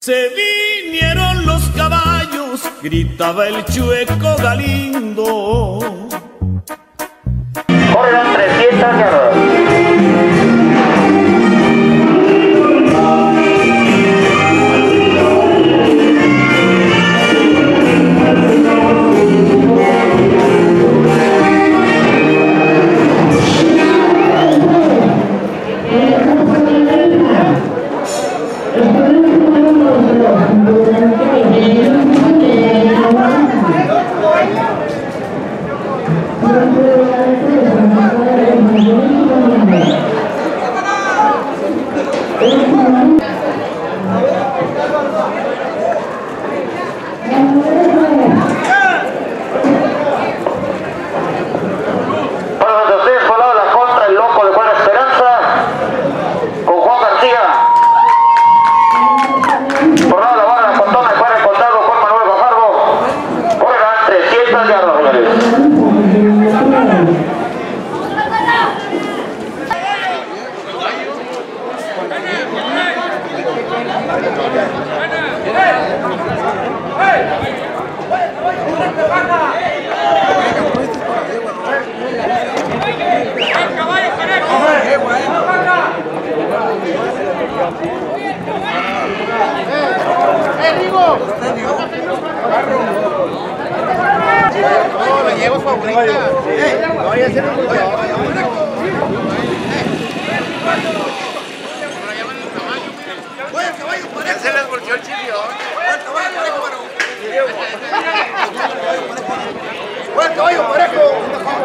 Se vinieron los caballos, gritaba el Chueco Galindo. Corren 300 yardas. Se les volvió el chivio. ¡Buen caballo parejo!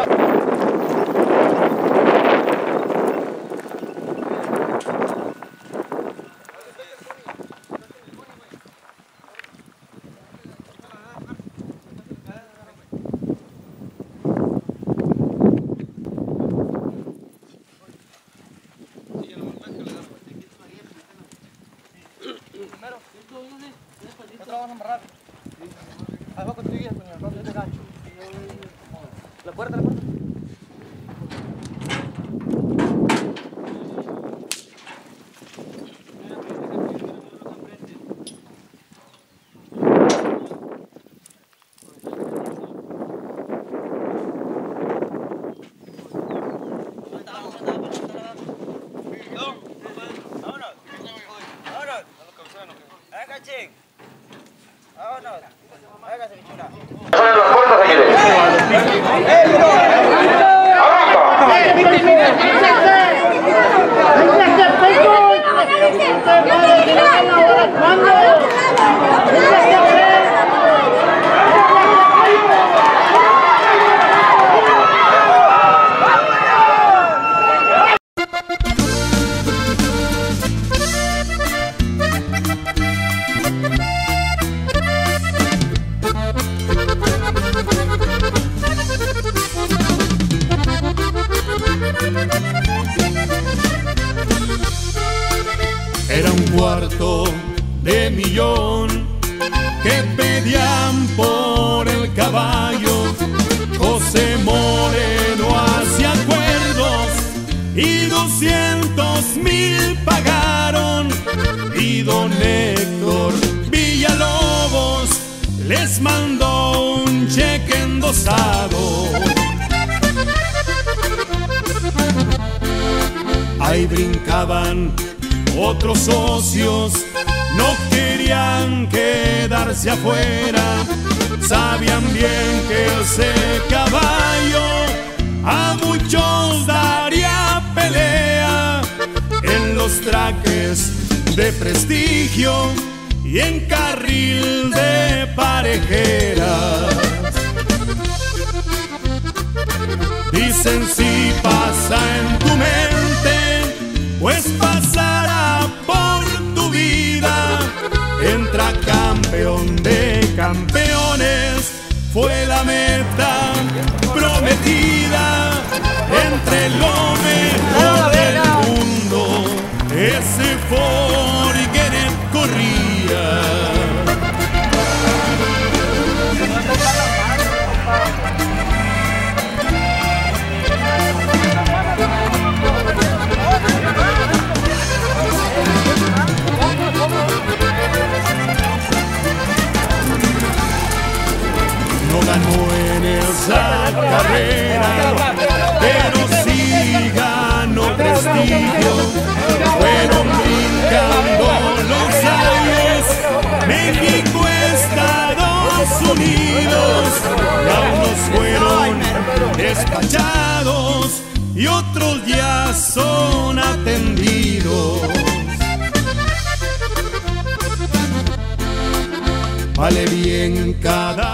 La puerta, la puerta. Era $250,000 que pedían por el caballo. José Moreno hacía acuerdos y 200,000 pagaron. Y don Héctor Villalobos les mandó un cheque endosado. Ahí brincaban otros socios, no querían quedarse afuera. Sabían bien que ese caballo a muchos daría pelea en los traques de prestigio y en carril de parejeras. Dicen si pasa en tu mente, pues pasará por tu vida. Entra campeón de campeones, fue la meta prometida. Entre lo mejor del mundo, ese Forgueret corría. pero sí ganó prestigio. Fueron brincando los años, México, Estados Unidos, y a unos fueron despachados y otros ya son atendidos. Vale bien cada